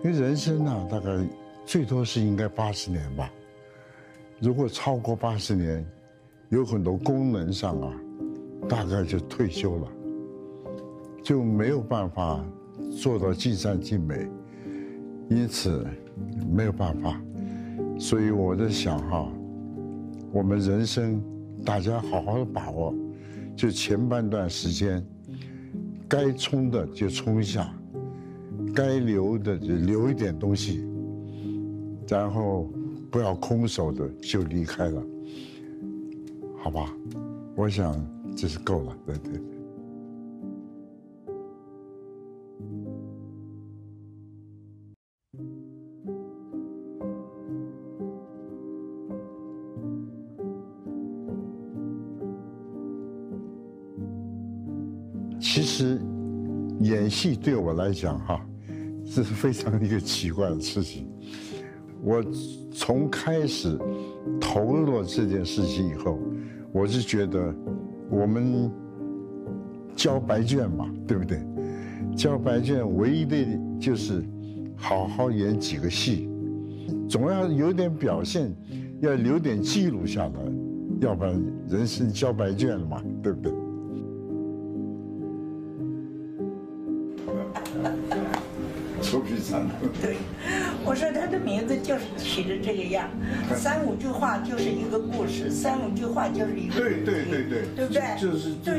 因为人生啊，大概最多是应该80年吧。如果超过80年，有很多功能上啊，大概就退休了，就没有办法做到尽善尽美，因此没有办法。所以我在想哈，我们人生大家好好的把握，就前半段时间，该冲的就冲一下，该留的就留一点东西，然后不要空手的就离开了，好吧？我想这是够了，对。其实，演戏对我来讲哈，是非常一个奇怪的事情。我从开始投入了这件事情以后，我是觉得我们交白卷嘛，对不对？交白卷唯一的就是好好演几个戏，总要有点表现，要留点记录下来，要不然人生交白卷了嘛，对不对？臭皮匠。 对，我说他的名字就是起的这个样，3-5句话就是一个故事，3-5句话就是一个对， 对不对？ 就是对。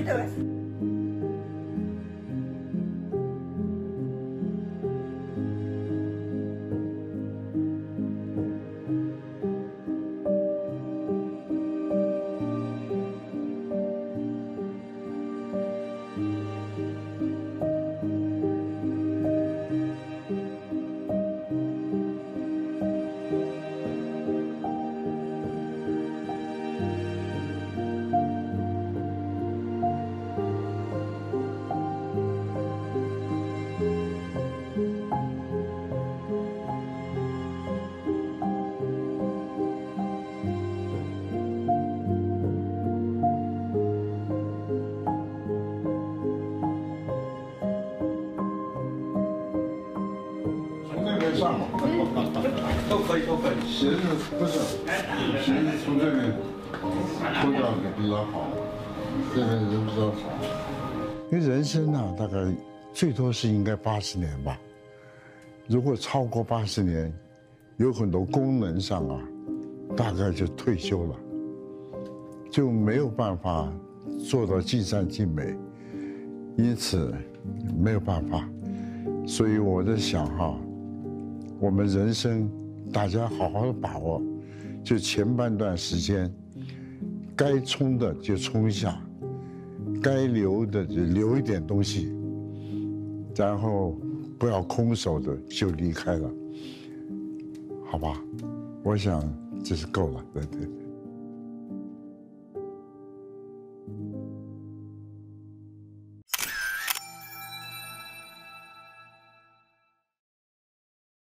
上嘛，都可以。鞋子不是，鞋子从这边脱掉比较好，这边人比较少。因为人生啊，大概最多是应该80年吧。如果超过80年，有很多功能上啊，大概就退休了，就没有办法做到尽善尽美，因此没有办法。所以我在想哈。我们人生，大家好好的把握，就前半段时间，该冲的就冲一下，该留的就留一点东西，然后不要空手的就离开了，好吧？我想这是够了，对。